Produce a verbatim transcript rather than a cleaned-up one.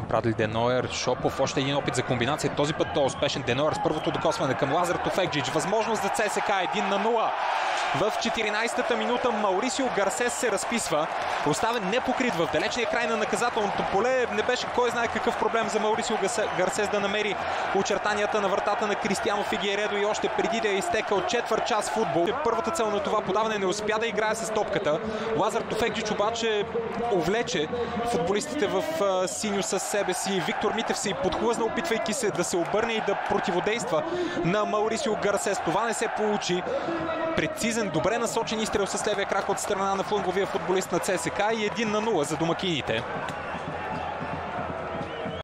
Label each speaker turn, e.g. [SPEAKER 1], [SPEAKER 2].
[SPEAKER 1] Брадли Де Нойер, Шопов, още един опит за комбинация. Този път той е успешен. Де Нойер с първото докосване към Лазар Тофекджич. Възможност за ЦСКА един на нула. В четиринайсетата минута Маурисио Гарсес се разписва. Оставен непокрит в далечния край на наказателното поле. Не беше кой знае какъв проблем за Маурисио Гарсес да намери очертанията на вратата на Кристиано Фигейредо и още преди да е изтекал четвърт час футбол. Първата цел на това подаване не успя да играе с топката. Лазар Тофекджич обаче увлече футболистите в синьо със себе си. Виктор Митев се и подхлъзна, опитвайки се да се обърне и да противодейства на Маурисио Гарсес. Това не се получи. Прецизен, добре насочен изстрел с левия крак от страна на фланговия футболист на ЦСКА и един на нула за домакините.